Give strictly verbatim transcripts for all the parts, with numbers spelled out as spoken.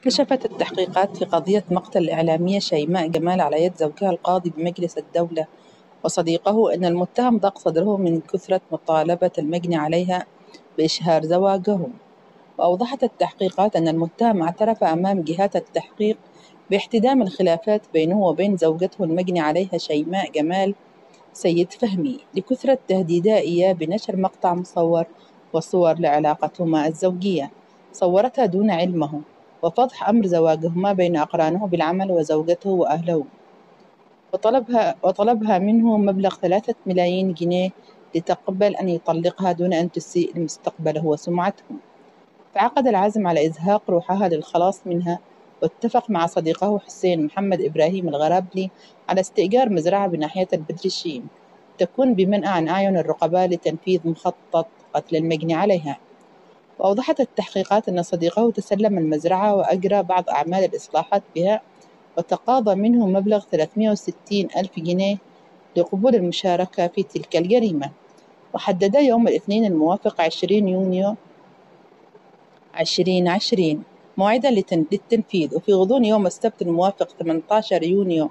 كشفت التحقيقات في قضية مقتل الإعلامية شيماء جمال على يد زوجها القاضي بمجلس الدولة وصديقه أن المتهم ضاق صدره من كثرة مطالبة المجني عليها بإشهار زواجهم. وأوضحت التحقيقات أن المتهم اعترف أمام جهات التحقيق باحتدام الخلافات بينه وبين زوجته المجني عليها شيماء جمال سيد فهمي لكثرة تهديدها إياه بنشر مقطع مصور وصور لعلاقتهما الزوجية صورتها دون علمه، وفضح أمر زواجهما بين أقرانه بالعمل وزوجته وأهله، وطلبها, وطلبها منه مبلغ ثلاثة ملايين جنيه لتقبل أن يطلقها دون أن تسيء لمستقبله وسمعته. فعقد العزم على إزهاق روحها للخلاص منها، واتفق مع صديقه حسين محمد إبراهيم الغرابلي على استئجار مزرعة بناحية البدرشين تكون بمنأى عن أعين الرقباء لتنفيذ مخطط قتل المجني عليها. وأوضحت التحقيقات أن صديقه تسلم المزرعة وأجرى بعض أعمال الإصلاحات بها، وتقاضى منه مبلغ ثلاثمائة وستين ألف جنيه لقبول المشاركة في تلك الجريمة. وحدد يوم الاثنين الموافق عشرين يونيو عشرين عشرين موعدا للتنفيذ، وفي غضون يوم السبت الموافق ثمانية عشر يونيو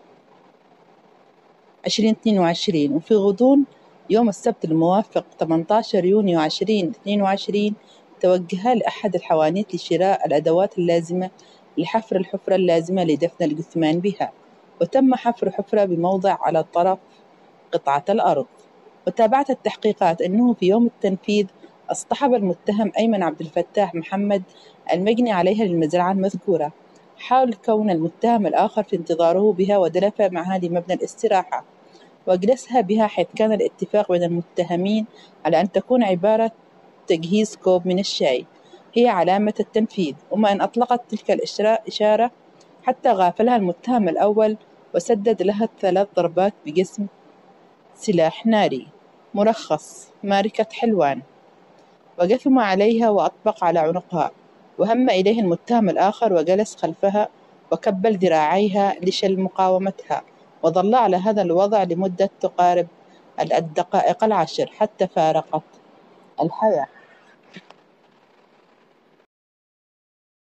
عشرين اثنين وعشرين وفي غضون يوم السبت الموافق ثمانية عشر يونيو عشرين اثنين وعشرين توجها لأحد الحوانيت لشراء الأدوات اللازمة لحفر الحفرة اللازمة لدفن الجثمان بها، وتم حفر حفرة بموضع على طرف قطعة الأرض. وتابعت التحقيقات أنه في يوم التنفيذ اصطحب المتهم أيمن عبد الفتاح محمد المجني عليها للمزرعة المذكورة، حاول كون المتهم الآخر في انتظاره بها ودلف معها لمبنى الاستراحة وأجلسها بها، حيث كان الاتفاق بين المتهمين على أن تكون عبارة تجهيز كوب من الشاي هي علامة التنفيذ، وما أن أطلقت تلك الإشارة حتى غافلها المتهم الأول وسدد لها ثلاث ضربات بجسم سلاح ناري مرخص ماركة حلوان، وجثم عليها وأطبق على عنقها، وهم إليه المتهم الآخر وجلس خلفها وكبل ذراعيها لشل مقاومتها، وظل على هذا الوضع لمدة تقارب الدقائق العشر حتى فارقت الحياة.